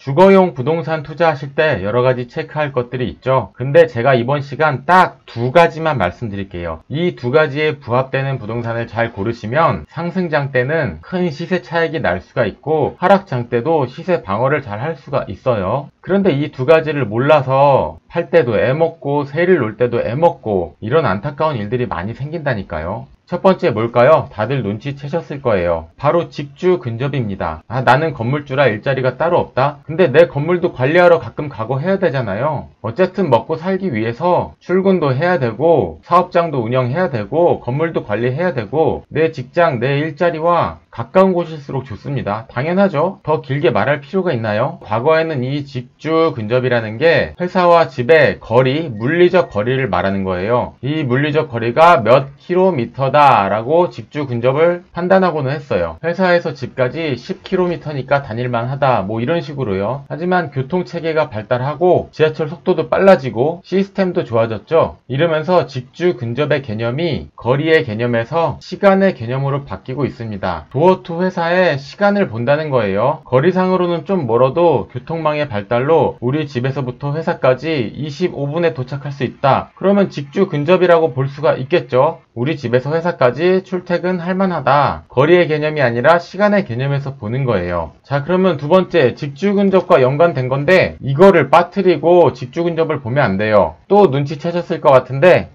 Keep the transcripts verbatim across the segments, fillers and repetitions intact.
주거용 부동산 투자하실 때 여러가지 체크할 것들이 있죠. 근데 제가 이번 시간 딱 두 가지만 말씀드릴게요. 이 두 가지에 부합되는 부동산을 잘 고르시면 상승장 때는 큰 시세 차익이 날 수가 있고 하락장 때도 시세 방어를 잘 할 수가 있어요. 그런데 이 두 가지를 몰라서 팔 때도 애먹고 세일 놀 때도 애먹고 이런 안타까운 일들이 많이 생긴다니까요. 첫 번째 뭘까요? 다들 눈치채셨을 거예요. 바로 직주 근접입니다. 아, 나는 건물주라 일자리가 따로 없다? 근데 내 건물도 관리하러 가끔 가고 해야 되잖아요. 어쨌든 먹고 살기 위해서 출근도 해야 되고 사업장도 운영해야 되고 건물도 관리해야 되고 내 직장, 내 일자리와 가까운 곳일수록 좋습니다. 당연하죠. 더 길게 말할 필요가 있나요? 과거에는 이 직주 근접이라는 게 회사와 집의 거리, 물리적 거리를 말하는 거예요. 이 물리적 거리가 몇 킬로미터다 라고 직주 근접을 판단하고는 했어요. 회사에서 집까지 십 킬로미터니까 다닐만 하다 뭐 이런 식으로요. 하지만 교통체계가 발달하고 지하철 속도도 빨라지고 시스템도 좋아졌죠. 이러면서 직주 근접의 개념이 거리의 개념에서 시간의 개념으로 바뀌고 있습니다. 도어투 회사에 시간을 본다는 거예요. 거리상으로는 좀 멀어도 교통망의 발달로 우리 집에서부터 회사까지 이십오 분에 도착할 수 있다. 그러면 직주 근접이라고 볼 수가 있겠죠. 우리 집에서 회사까지 출퇴근할 만하다. 거리의 개념이 아니라 시간의 개념에서 보는 거예요. 자, 그러면 두 번째 직주 근접과 연관된 건데 이거를 빠뜨리고 직주 근접을 보면 안 돼요. 또 눈치채셨을 것 같은데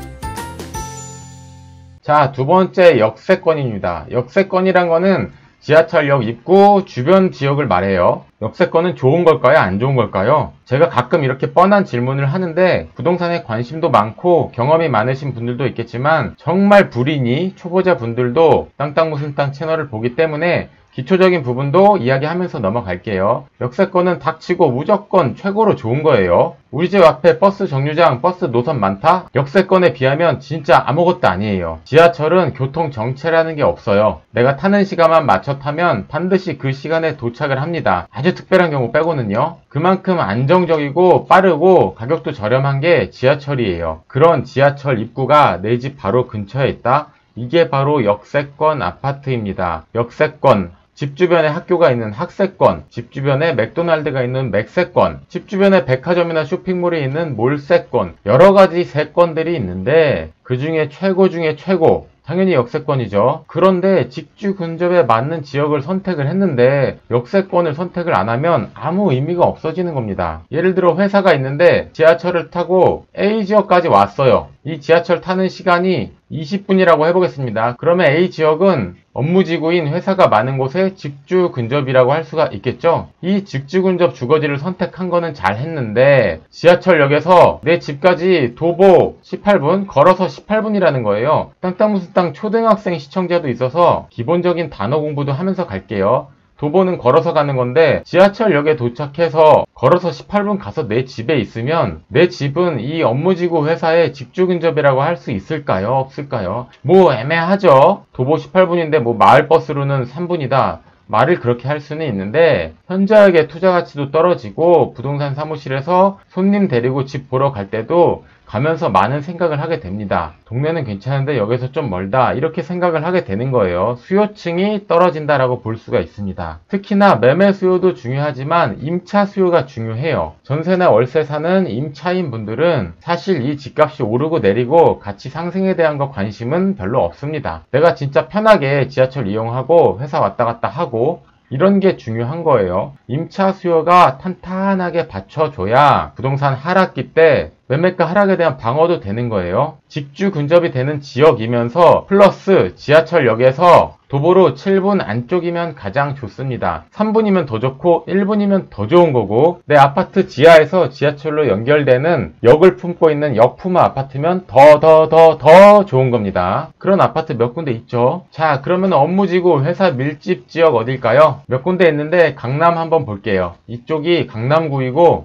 자, 두 번째 역세권입니다. 역세권이란 거는 지하철역 입구 주변 지역을 말해요. 역세권은 좋은 걸까요? 안 좋은 걸까요? 제가 가끔 이렇게 뻔한 질문을 하는데 부동산에 관심도 많고 경험이 많으신 분들도 있겠지만 정말 불인이 초보자 분들도 땅땅 무슨 땅 채널을 보기 때문에 기초적인 부분도 이야기하면서 넘어갈게요. 역세권은 닥치고 무조건 최고로 좋은 거예요. 우리 집 앞에 버스 정류장, 버스 노선 많다? 역세권에 비하면 진짜 아무것도 아니에요. 지하철은 교통 정체라는 게 없어요. 내가 타는 시간만 맞춰 타면 반드시 그 시간에 도착을 합니다. 아주 특별한 경우 빼고는요. 그만큼 안정적이고 빠르고 가격도 저렴한 게 지하철이에요. 그런 지하철 입구가 내 집 바로 근처에 있다? 이게 바로 역세권 아파트입니다. 역세권. 집 주변에 학교가 있는 학세권, 집 주변에 맥도날드가 있는 맥세권, 집 주변에 백화점이나 쇼핑몰이 있는 몰세권, 여러 가지 세권들이 있는데 그 중에 최고 중에 최고, 당연히 역세권이죠. 그런데 직주 근접에 맞는 지역을 선택을 했는데 역세권을 선택을 안 하면 아무 의미가 없어지는 겁니다. 예를 들어 회사가 있는데 지하철을 타고 A 지역까지 왔어요. 이 지하철 타는 시간이 이십 분이라고 해보겠습니다. 그러면 A 지역은 업무지구인 회사가 많은 곳에 직주 근접이라고 할 수가 있겠죠. 이 직주 근접 주거지를 선택한 거는 잘 했는데 지하철역에서 내 집까지 도보 십팔 분, 걸어서 십팔 분이라는 거예요. 땅땅 무슨 땅 초등학생 시청자도 있어서 기본적인 단어 공부도 하면서 갈게요. 도보는 걸어서 가는 건데 지하철역에 도착해서 걸어서 십팔 분 가서 내 집에 있으면 내 집은 이 업무지구 회사의 직주 근접이라고 할 수 있을까요? 없을까요? 뭐 애매하죠. 도보 십팔 분인데 뭐 마을버스로는 삼 분이다. 말을 그렇게 할 수는 있는데 현저하게 투자 가치도 떨어지고 부동산 사무실에서 손님 데리고 집 보러 갈 때도 가면서 많은 생각을 하게 됩니다. 동네는 괜찮은데 여기서 좀 멀다 이렇게 생각을 하게 되는 거예요. 수요층이 떨어진다라고 볼 수가 있습니다. 특히나 매매 수요도 중요하지만 임차 수요가 중요해요. 전세나 월세 사는 임차인 분들은 사실 이 집값이 오르고 내리고 가치 상승에 대한 거 관심은 별로 없습니다. 내가 진짜 편하게 지하철 이용하고 회사 왔다 갔다 하고 이런 게 중요한 거예요. 임차 수요가 탄탄하게 받쳐줘야 부동산 하락기 때 매매가 하락에 대한 방어도 되는 거예요. 직주 근접이 되는 지역이면서 플러스 지하철역에서 도보로 칠 분 안쪽이면 가장 좋습니다. 삼 분이면 더 좋고 일 분이면 더 좋은 거고 내 아파트 지하에서 지하철로 연결되는 역을 품고 있는 역품화 아파트면 더 더 더 더 좋은 겁니다. 그런 아파트 몇 군데 있죠. 자, 그러면 업무지구 회사 밀집 지역 어딜까요? 몇 군데 있는데 강남 한번 볼게요. 이쪽이 강남구이고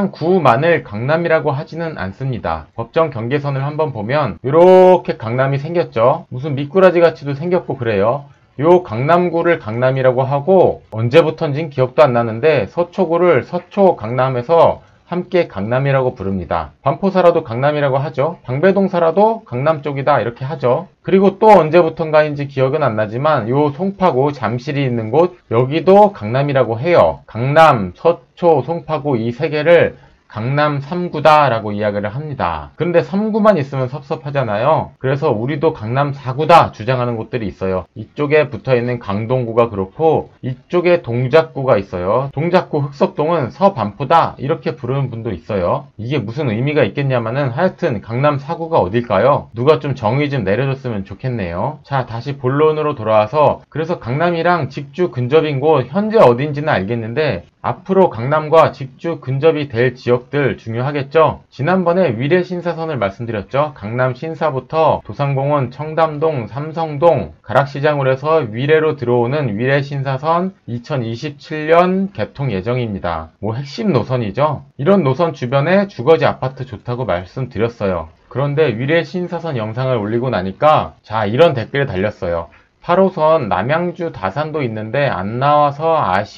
강남구만을 강남이라고 하지는 않습니다. 법정 경계선을 한번 보면 이렇게 강남이 생겼죠. 무슨 미꾸라지 같이도 생겼고 그래요. 요 강남구를 강남이라고 하고 언제부턴진 기억도 안 나는데 서초구를 서초 강남에서 함께 강남이라고 부릅니다. 반포사라도 강남이라고 하죠. 방배동사라도 강남 쪽이다 이렇게 하죠. 그리고 또 언제부턴가인지 기억은 안 나지만 요 송파구 잠실이 있는 곳 여기도 강남이라고 해요. 강남, 서초, 송파구 이 세 개를 강남 삼 구다 라고 이야기를 합니다. 그런데 삼 구만 있으면 섭섭하잖아요. 그래서 우리도 강남 사 구다 주장하는 곳들이 있어요. 이쪽에 붙어있는 강동구가 그렇고 이쪽에 동작구가 있어요. 동작구 흑석동은 서반포다 이렇게 부르는 분도 있어요. 이게 무슨 의미가 있겠냐면은 하여튼 강남 사 구가 어딜까요? 누가 좀 정의 좀 내려줬으면 좋겠네요. 자, 다시 본론으로 돌아와서 그래서 강남이랑 직주 근접인 곳 현재 어딘지는 알겠는데 앞으로 강남과 직주 근접이 될 지역들 중요하겠죠? 지난번에 위례 신사선을 말씀드렸죠? 강남 신사부터 도산공원, 청담동, 삼성동, 가락시장으로 해서 위례로 들어오는 위례 신사선 이천이십칠 년 개통 예정입니다. 뭐 핵심 노선이죠? 이런 노선 주변에 주거지 아파트 좋다고 말씀드렸어요. 그런데 위례 신사선 영상을 올리고 나니까 자, 이런 댓글이 달렸어요. 팔 호선 남양주 다산도 있는데 안 나와서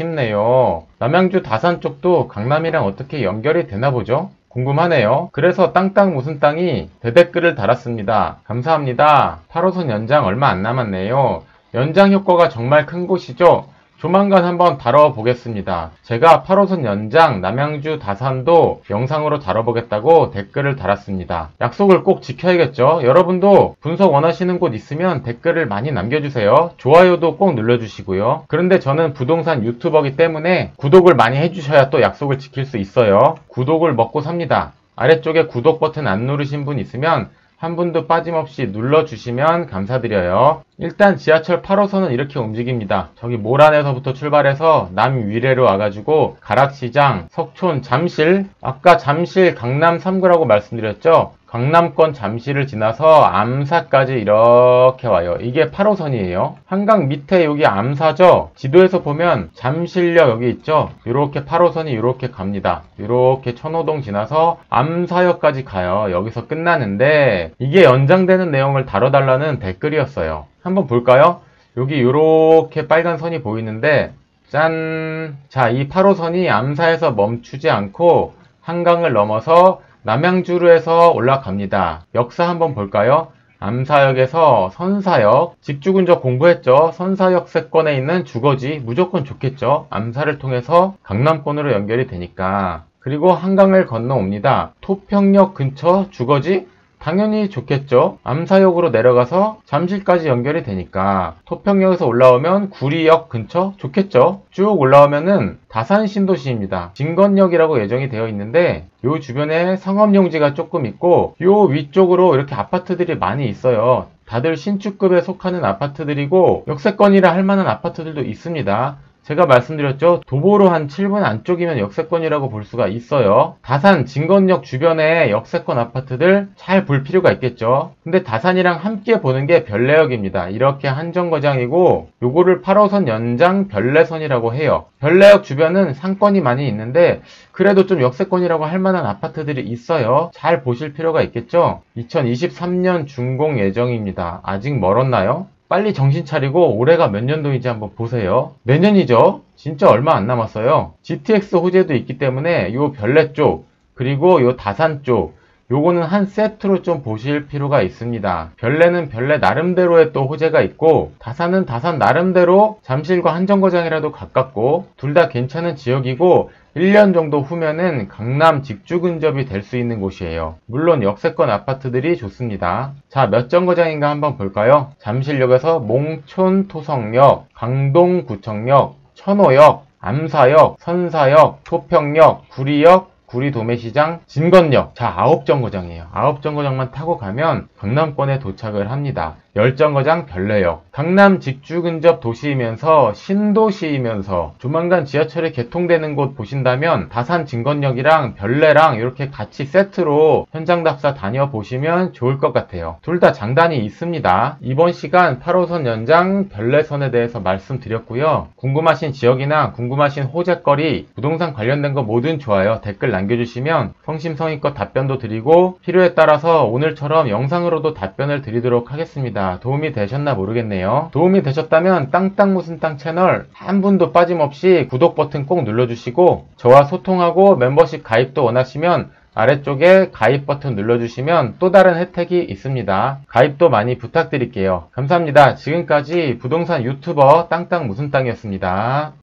아쉽네요. 남양주 다산 쪽도 강남이랑 어떻게 연결이 되나 보죠? 궁금하네요. 그래서 땅땅 무슨 땅이 대댓글을 달았습니다. 감사합니다. 팔 호선 연장 얼마 안 남았네요. 연장 효과가 정말 큰 곳이죠? 조만간 한번 다뤄보겠습니다. 제가 팔 호선 연장 남양주 다산도 영상으로 다뤄보겠다고 댓글을 달았습니다. 약속을 꼭 지켜야겠죠? 여러분도 분석 원하시는 곳 있으면 댓글을 많이 남겨주세요. 좋아요도 꼭 눌러주시고요. 그런데 저는 부동산 유튜버이기 때문에 구독을 많이 해주셔야 또 약속을 지킬 수 있어요. 구독을 먹고 삽니다. 아래쪽에 구독 버튼 안 누르신 분 있으면 한 분도 빠짐없이 눌러주시면 감사드려요. 일단 지하철 팔 호선은 이렇게 움직입니다. 저기 모란에서부터 출발해서 남위례로 와가지고 가락시장, 석촌, 잠실, 아까 잠실 강남 삼 구라고 말씀드렸죠? 강남권 잠실을 지나서 암사까지 이렇게 와요. 이게 팔 호선이에요. 한강 밑에 여기 암사죠? 지도에서 보면 잠실역 여기 있죠? 이렇게 팔 호선이 이렇게 갑니다. 이렇게 천호동 지나서 암사역까지 가요. 여기서 끝나는데 이게 연장되는 내용을 다뤄달라는 댓글이었어요. 한번 볼까요? 여기 이렇게 빨간 선이 보이는데 짠! 자, 이 팔 호선이 암사에서 멈추지 않고 한강을 넘어서 남양주로 해서 올라갑니다. 역사 한번 볼까요? 암사역에서 선사역, 직주근접 공부했죠? 선사역 세권에 있는 주거지 무조건 좋겠죠? 암사를 통해서 강남권으로 연결이 되니까. 그리고 한강을 건너옵니다. 토평역 근처 주거지? 당연히 좋겠죠. 암사역으로 내려가서 잠실까지 연결이 되니까 토평역에서 올라오면 구리역 근처 좋겠죠. 쭉 올라오면은 다산 신도시입니다. 진건역이라고 예정이 되어 있는데 요 주변에 상업용지가 조금 있고 요 위쪽으로 이렇게 아파트들이 많이 있어요. 다들 신축급에 속하는 아파트들이고 역세권이라 할 만한 아파트들도 있습니다. 제가 말씀드렸죠. 도보로 한 칠 분 안쪽이면 역세권이라고 볼 수가 있어요. 다산, 진건역 주변에 역세권 아파트들 잘 볼 필요가 있겠죠. 근데 다산이랑 함께 보는 게 별내역입니다. 이렇게 한정거장이고 요거를 팔 호선 연장 별내선이라고 해요. 별내역 주변은 상권이 많이 있는데 그래도 좀 역세권이라고 할 만한 아파트들이 있어요. 잘 보실 필요가 있겠죠. 이천이십삼 년 준공 예정입니다. 아직 멀었나요? 빨리 정신 차리고 올해가 몇 년도인지 한번 보세요. 내년이죠? 진짜 얼마 안 남았어요. 지티엑스 호재도 있기 때문에 요 별내 쪽 그리고 요 다산 쪽 요거는 한 세트로 좀 보실 필요가 있습니다. 별내는 별내 나름대로의 또 호재가 있고 다산은 다산 나름대로 잠실과 한정거장이라도 가깝고 둘 다 괜찮은 지역이고 일 년 정도 후면은 강남 직주 근접이 될 수 있는 곳이에요. 물론 역세권 아파트들이 좋습니다. 자, 몇 정거장인가 한번 볼까요? 잠실역에서 몽촌 토성역, 강동구청역, 천호역, 암사역, 선사역, 토평역, 구리역, 구리 도매시장, 진건역. 자, 아홉 정거장이에요. 아홉 정거장만 타고 가면 강남권에 도착을 합니다. 십 정거장 별내역. 강남 직주 근접 도시이면서 신도시이면서 조만간 지하철이 개통되는 곳 보신다면 다산 진건역이랑 별내랑 이렇게 같이 세트로 현장 답사 다녀보시면 좋을 것 같아요. 둘 다 장단이 있습니다. 이번 시간 팔 호선 연장 별내선에 대해서 말씀드렸고요. 궁금하신 지역이나 궁금하신 호재거리, 부동산 관련된 거 뭐든 좋아요. 댓글 남겨주시면 성심성의껏 답변도 드리고 필요에 따라서 오늘처럼 영상으로도 답변을 드리도록 하겠습니다. 자, 도움이 되셨나 모르겠네요. 도움이 되셨다면 땅땅 무슨 땅 채널 한 분도 빠짐없이 구독 버튼 꼭 눌러주시고 저와 소통하고 멤버십 가입도 원하시면 아래쪽에 가입 버튼 눌러주시면 또 다른 혜택이 있습니다. 가입도 많이 부탁드릴게요. 감사합니다. 지금까지 부동산 유튜버 땅땅 무슨 땅이었습니다.